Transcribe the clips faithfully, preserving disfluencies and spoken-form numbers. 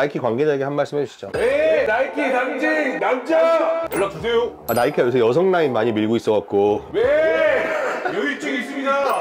나이키 관계자에게 한 말씀 해주시죠. 네, 나이키 상징 남자 연락 주세요. 아, 나이키가 요새 여성 라인 많이 밀고 있어갖고. 네, 여유증 있습니다.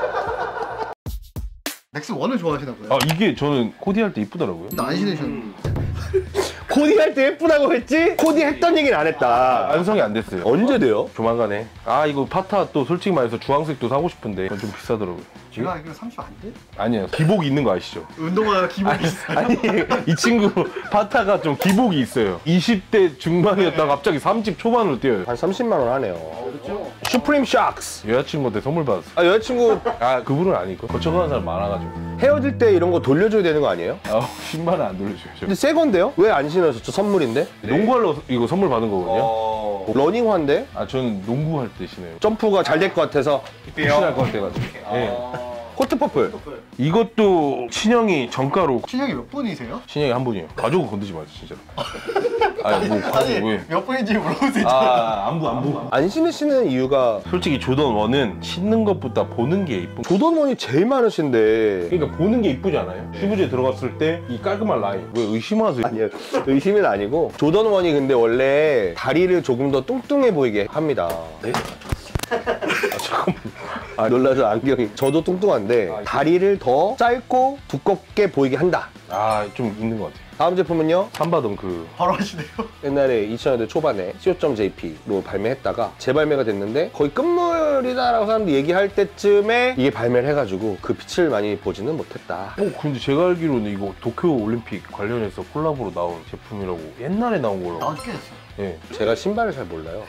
넥스 원을 좋아하시나 봐요. 아, 이게 저는 코디 할 때 이쁘더라고요. 근데 안 신으셨는데. 코디 할 때 예쁘다고 했지? 코디 했던 얘기는 안 했다. 완성이 안 됐어요. 언제 돼요? 조만간에. 아, 이거 파타 또 솔직히 말해서 주황색도 사고 싶은데 이건 좀 비싸더라고요. 제가 알기로 삼십 안 돼? 아니에요. 기복이 있는 거 아시죠? 운동화 기복이 있어요. 아니, 이 친구 파타가 좀 기복이 있어요. 이십 대 중반이었다가 갑자기 삼십 초반으로 뛰어요. 한 삼십만 원 하네요. 그렇죠. 슈프림 샥스. 여자친구한테 선물 받았어. 아, 여자친구 아, 그분은 아니고 거쳐가는 사람 많아가지고. 헤어질 때 이런 거 돌려줘야 되는 거 아니에요? 아, 신발은 안 돌려줘요. 근데 새 건데요? 왜 안 신으셨죠? 선물인데? 농구하러 이거 선물 받은 거거든요. 어... 러닝화인데? 아, 저는 농구할 때 신어요. 점프가 잘 될 것 같아서. 푹신할 것 같아가지고. 네. 코트 퍼플. 이것도 친형이 정가로. 친형이 몇 분이세요? 친형이 한 분이에요. 가족은 건드지 마세요, 진짜로. 아니, 뭐, 아니 왜? 몇 분인지 물어보세요. 아, 안부, 안부. 안 신으시는 이유가 솔직히 조던 원은 신는 것보다 보는 게 이쁜. 조던원이 제일 많으신데. 그러니까 보는 게 이쁘지 않아요? 슈브즈에 들어갔을 때 이 깔끔한 라인. 왜 의심하세요? 아니요, 의심은 아니고 조던원이 근데 원래 다리를 조금 더 뚱뚱해 보이게 합니다. 네? 아, 잠깐만. 아, 놀라서 안경이. 저도 뚱뚱한데 아, 다리를 더 짧고 두껍게 보이게 한다. 아, 좀 있는 것 같아요. 다음 제품은요? 삼바던 그. 바로 하시네요. 옛날에 이천 년대 초반에 씨오.제이피로 발매했다가 재발매가 됐는데 거의 끝물이다라고 사람들이 얘기할 때쯤에 이게 발매를 해가지고 그 빛을 많이 보지는 못했다. 어, 근데 제가 알기로는 이거 도쿄 올림픽 관련해서 콜라보로 나온 제품이라고 옛날에 나온 걸로. 나온 지 꽤 됐어요. 예. 제가 신발을 잘 몰라요.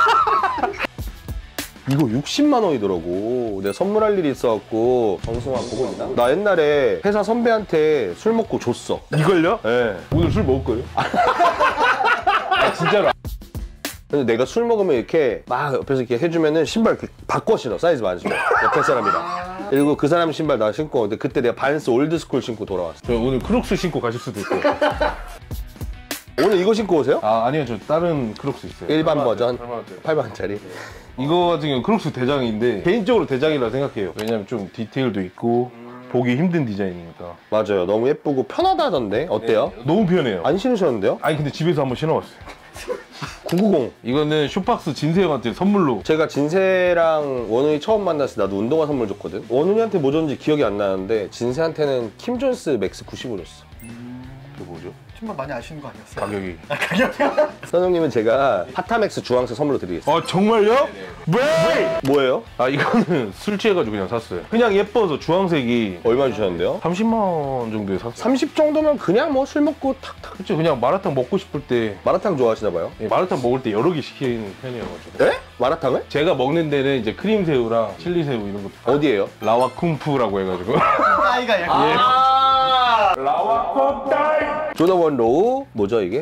이거 육십만 원이더라고. 내가 선물할 일이 있어갖고 정승환 보고 있나? 나 옛날에 회사 선배한테 술 먹고 줬어. 이걸요? 네. 오늘 술 먹을 거예요? 아, 진짜로. 근데 내가 술 먹으면 이렇게 막 옆에서 이렇게 해주면은 신발 이렇게 바꿔 신어. 사이즈 맞으면. 옆에 사람이랑. 그리고 그 사람 신발 나 신고. 근데 그때 내가 반스 올드스쿨 신고 돌아왔어. 저 오늘 크록스 신고 가실 수도 있고. 오늘 이거 신고 오세요? 아, 아니요. 저 다른 크록스 있어요. 일반 버전 팔만 원짜리. 팔만 원짜리. 이거 같은 경우는 크록스 대장인데 개인적으로 대장이라 생각해요. 왜냐면 좀 디테일도 있고 보기 힘든 디자인이니까. 맞아요. 너무 예쁘고 편하다던데. 어때요? 너무 편해요. 안 신으셨는데요? 아니 근데 집에서 한번 신어봤어요. 구구공. 이거는 쇼박스 진세 형한테 선물로. 제가 진세랑 원훈이 처음 만났을 때 나도 운동화 선물 줬거든. 원훈이한테 뭐 줬는지 기억이 안 나는데 진세한테는 킴 존스 맥스 구십오 줬어. 그게 뭐죠? 신발 많이 아시는 거 아니었어요? 가격이. 가격? 선생님은 제가 파타맥스 주황색 선물로 드리겠습니다. 아, 정말요? 왜? 뭐예요? 아, 이거는 술 취해가지고 그냥 샀어요. 그냥 예뻐서 주황색이 얼마 주셨는데요? 삼십만 원 정도에 샀어요. 삼십 정도면 그냥 뭐 술 먹고 탁탁. 그쵸, 그냥 마라탕 먹고 싶을 때 마라탕 좋아하시나 봐요? 예, 마라탕 먹을 때 여러 개 시키는 편이어가지고. 에? 마라탕을? 제가 먹는 데는 이제 크림새우랑 칠리새우 이런 것도. 어디에요? 라와쿵푸라고 해가지고. 따이가 이렇게. 아 라와쿵따이! 조던 로우 뭐죠 이게?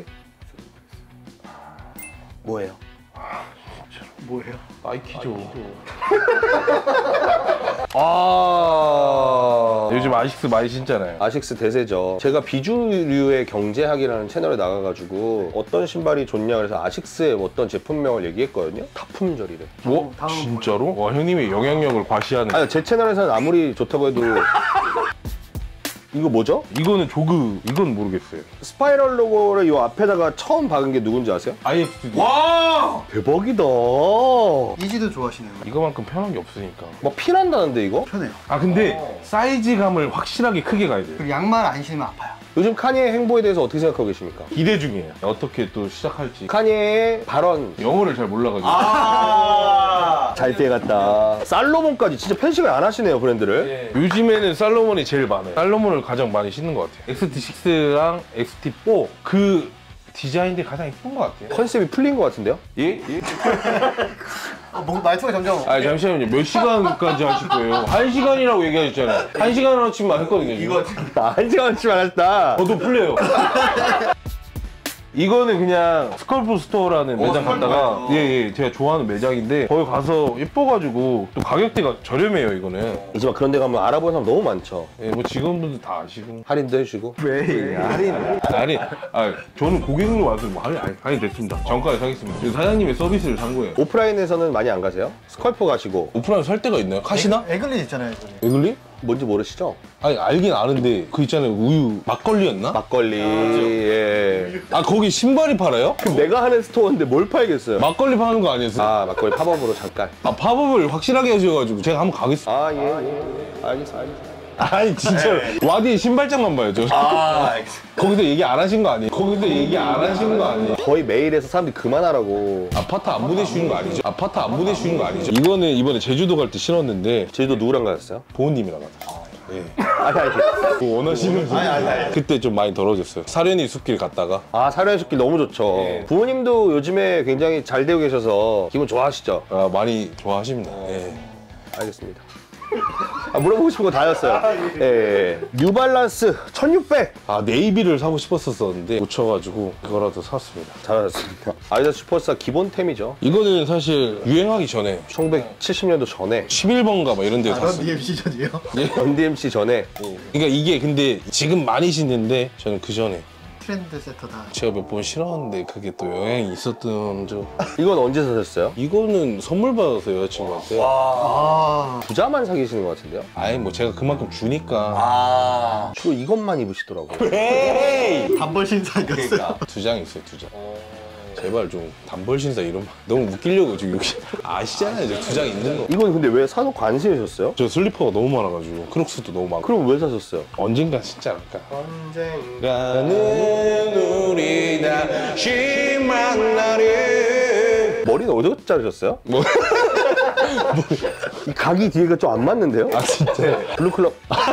뭐예요? 뭐예요? 나이키죠. 아 요즘 아식스 많이 신잖아요. 아식스 대세죠. 제가 비주류의 경제학이라는 채널에 나가가지고 어떤 신발이 좋냐 그래서 아식스의 어떤 제품명을 얘기했거든요. 다 품절이래. 뭐? 다음 진짜로? 와, 형님이 영향력을 과시하는. 아니 제 채널에서는 아무리 좋다고 해도 이거 뭐죠? 이거는 조그, 이건 모르겠어요. 스파이럴 로고를 이 앞에다가 처음 박은 게 누군지 아세요? 아이에프. 와 대박이다. 이지도 좋아하시네요. 이거만큼 편한 게 없으니까. 막 피난다는데 이거? 편해요. 아, 근데 사이즈감을 확실하게 크게 가야 돼요. 그리고 양말 안 신으면 아파요. 요즘 카니의 행보에 대해서 어떻게 생각하고 계십니까? 기대 중이에요. 어떻게 또 시작할지. 카니의 발언 영어를 잘 몰라가지고. 아 잘 피해갔다. 살로몬까지 진짜 편식을 안 하시네요 브랜드를. 네. 요즘에는 살로몬이 제일 많아요. 살로몬을 가장 많이 신는 것 같아요. 엑스티 식스랑 엑스티 사 그 디자인들이 가장 예쁜 것 같아요. 컨셉이 풀린 것 같은데요? 예? 예? 아, 뭐, 말투가 점점. 아, 잠시만요. 몇 시간까지 하실 거예요? 한 시간이라고 얘기하셨잖아요. 한 시간어치만 했거든요. 이거 한 시간치만 하셨다. 저도 풀려요. 이거는 그냥 스컬프 스토어라는 매장 갔다가 예예 제가 좋아하는 매장인데 거기 가서 예뻐가지고 또 가격대가 저렴해요. 이거는 이제 막 그런 데 가면 알아보는 사람 너무 많죠. 예, 뭐 직원분들 다 아시고. 할인도 해주시고. 왜 할인 할인 아 저는 고객으로 와서 뭐 할인 할인, 할인 됐습니다. 정가에 사겠습니다. 지금 사장님의 서비스를 산 거예요. 오프라인에서는 많이 안 가세요? 스컬프 가시고. 오프라인 살 때가 있나요? 카시나? 에글린 있잖아요. 에글린. 에글리? 뭔지 모르시죠? 아니 알긴 아는데 그 있잖아요 우유 막걸리였나? 막걸리. 예. 아 거기 신발이 팔아요? 그럼 내가 하는 스토어인데 뭘 팔겠어요? 막걸리 파는 거 아니었어요? 아, 막걸리 팝업으로 잠깐. 아 팝업을 확실하게 해주셔가지고 제가 한번 가겠습니다. 아, 예, 예. 알겠어, 알겠어. 아니 진짜 와디 신발장만 봐야죠. 아, 알겠어. 거기서 얘기 안 하신 거 아니에요? 거기서 얘기 안 하신 거 아니에요? 거의 매일 해서 사람들이 그만하라고. 아파트 안 보내주는 거 아니죠? 아파트 안 보내주는 거 아니죠? 이거는 이번에 제주도 갈 때 신었는데 제주도 누구랑 가셨어요? 부모님이랑 갔어요. 예. 아니, 아니. 뭐 원하시는 분. 그때 좀 많이 더러졌어요. 사려니 숲길 갔다가. 아, 사려의 숲길 너무 좋죠. 부모님도 요즘에 굉장히 잘 되고 계셔서 기분 좋아하시죠? 아, 많이 좋아하십니다. 예. 알겠습니다. 아, 물어보고 싶은 거 다였어요. 예, 예. 뉴발란스 천육백. 아 네이비를 사고 싶었었는데 못 쳐가지고 그거라도 샀습니다. 잘하셨습니다. 아디다스 슈퍼스타 기본템이죠. 이거는 사실 유행하기 전에 천구백칠십 년도 전에 십일 번가 막 이런 데 아, 샀어요. 런디엠 시전이에요? 런디엠씨 전에 그러니까 이게 근데 지금 많이 신는데 저는 그 전에 트렌드 세터다. 제가 몇 번 신었는데 그게 또 영향이 있었던 점. 이건 언제 사셨어요? 이거는 선물 받아서 여자친구한테. 아, 부자만 사귀시는 것 같은데요? 아예 뭐 제가 그만큼 주니까. 아, 주로 이것만 입으시더라고요. 에이! 단벌 신사이었어요. 두 장 있어요, 두 장. 제발 좀 단벌 신사 이런 말 너무 웃기려고 지금 여기 아시잖아요, 저 두 장 있는 거. 이건 근데 왜 사놓고 안 신으셨어요? 저 슬리퍼가 너무 많아가지고 크록스도 너무 많고. 그럼 왜 사셨어요? 언젠가 신지 않을까. 언젠가 가는 우리 다시 만나리. 머리는 어디서 자르셨어요? 뭐? 이 각이 뒤에가 좀 안 맞는데요? 아 진짜. 블루클럽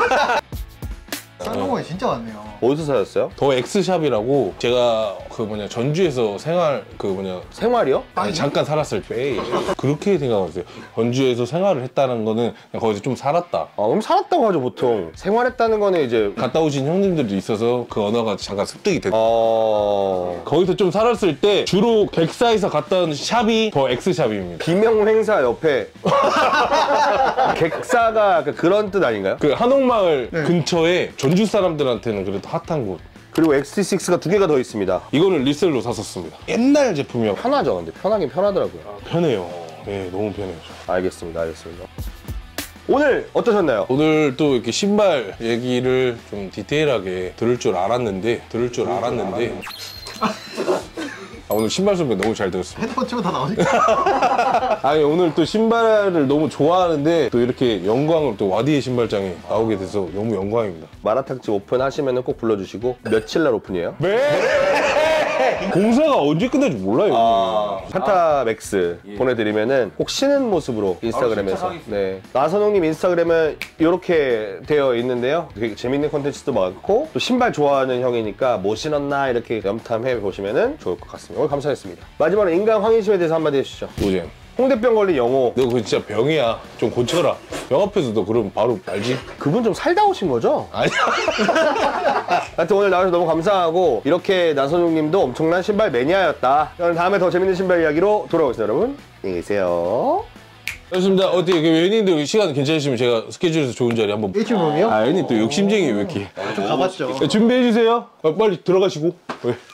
쌍꺼풀이 진짜 많네요. 어디서 사셨어요? 더 엑스샵이라고 제가 그 뭐냐 전주에서 생활 그 뭐냐 생활이요? 아니, 잠깐 살았을 때 그렇게 생각하세요. 전주에서 생활을 했다는 거는 그냥 거기서 좀 살았다. 아, 그럼 살았다고 하죠 보통. 생활했다는 거는 이제 갔다 오신 형님들도 있어서 그 언어가 잠깐 습득이 됐다. 어... 거기서 좀 살았을 때 주로 객사에서 갔던 샵이 더 엑스샵입니다. 비명 행사 옆에 객사가 그런 뜻 아닌가요? 그 한옥마을 근처에 전주 사람들한테는 그래도 핫한 곳. 그리고 엑스티식스가 두 개가 더 있습니다. 이거는 리셀로 샀었습니다. 옛날 제품이요. 편하죠, 근데 편하긴 편하더라고요. 편해요. 예, 너무 편해요. 알겠습니다, 알겠습니다. 오늘 어떠셨나요? 오늘 또 이렇게 신발 얘기를 좀 디테일하게 들을 줄 알았는데 들을 줄 알았는데 아, 오늘 신발 소개 너무 잘 들었습니다. 헤드폰 치고 다 나오니까. 아니 오늘 또 신발을 너무 좋아하는데 또 이렇게 영광으로 또 와디의 신발장에 나오게 돼서 너무 영광입니다. 마라탕집 오픈하시면 꼭 불러주시고 며칠 날 오픈이에요? 공사가 언제 끝날지 몰라요. 아, 타타맥스 보내드리면은 꼭 신은 모습으로 인스타그램에서. 네. 나선홍님 인스타그램은 이렇게 되어 있는데요. 되게 재밌는 컨텐츠도 많고 또 신발 좋아하는 형이니까 뭐 신었나 이렇게 염탐해 보시면은 좋을 것 같습니다. 오늘 감사했습니다. 마지막으로 인간 황인심에 대해서 한마디 해주시죠. 노잼. 홍대병 걸린 영호. 너 그거 진짜 병이야. 좀 고쳐라. 병 앞에서 너 그러면 바로 알지? 그분 좀 살다 오신 거죠? 아니야. 하여튼 오늘 나와주셔서 너무 감사하고 이렇게 나선용 님도 엄청난 신발 매니아였다. 저는 다음에 더 재밌는 신발 이야기로 돌아오겠습니다. 여러분 안녕히 계세요. 알겠습니다. 어떻게 그 연인들 시간 괜찮으시면 제가 스케줄에서 좋은 자리 한번. 일주일이요? 아 연인 또 욕심쟁이 왜 이렇게. 좀 가봤죠. 준비해 주세요. 빨리 들어가시고. 네.